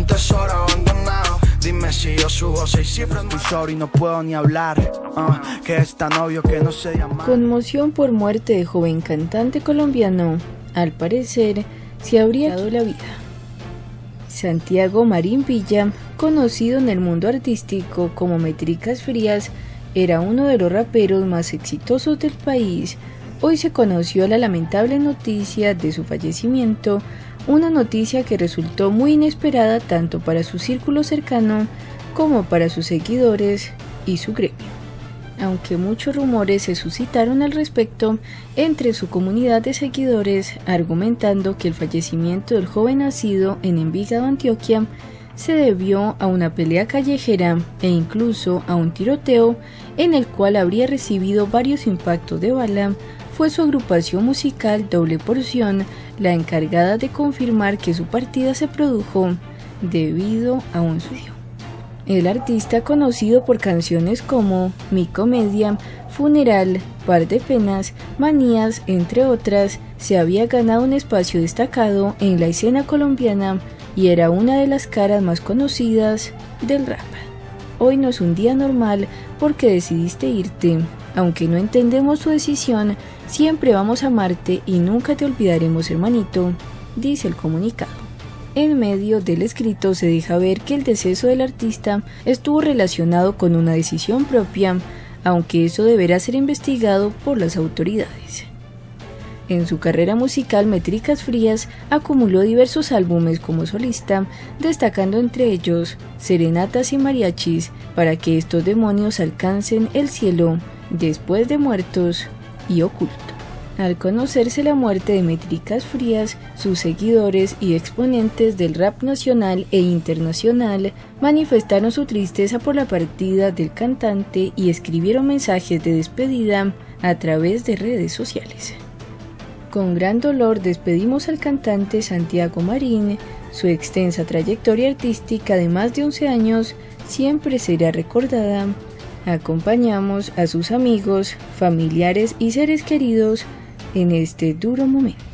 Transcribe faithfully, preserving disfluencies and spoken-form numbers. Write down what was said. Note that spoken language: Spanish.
tesoro abandonado. Dime si yo subo seis cifras. Estoy sobre y no puedo ni hablar. Uh, que es tan obvio que no se llama. Conmoción por muerte de joven cantante colombiano. Al parecer, se habría quitado la vida. Santiago Marín Villa, conocido en el mundo artístico como Métricas Frías, era uno de los raperos más exitosos del país. Hoy se conoció la lamentable noticia de su fallecimiento, una noticia que resultó muy inesperada tanto para su círculo cercano como para sus seguidores y su gremio. Aunque muchos rumores se suscitaron al respecto entre su comunidad de seguidores, argumentando que el fallecimiento del joven nacido en Envigado, Antioquia, se debió a una pelea callejera e incluso a un tiroteo en el cual habría recibido varios impactos de bala, fue su agrupación musical Doble Porción la encargada de confirmar que su partida se produjo debido a un suicidio. El artista, conocido por canciones como Mi Comedia, Funeral, Par de Penas, Manías, entre otras, se había ganado un espacio destacado en la escena colombiana y era una de las caras más conocidas del rap. Hoy no es un día normal porque decidiste irte. Aunque no entendemos tu decisión, siempre vamos a amarte y nunca te olvidaremos, hermanito, dice el comunicado. En medio del escrito se deja ver que el deceso del artista estuvo relacionado con una decisión propia, aunque eso deberá ser investigado por las autoridades. En su carrera musical, Métricas Frías acumuló diversos álbumes como solista, destacando entre ellos Serenatas y Mariachis, Para que estos demonios alcancen el cielo, Después de muertos y Oculto. Al conocerse la muerte de Métricas Frías, sus seguidores y exponentes del rap nacional e internacional manifestaron su tristeza por la partida del cantante y escribieron mensajes de despedida a través de redes sociales. Con gran dolor despedimos al cantante Santiago Marín. Su extensa trayectoria artística de más de once años siempre será recordada. Acompañamos a sus amigos, familiares y seres queridos en este duro momento.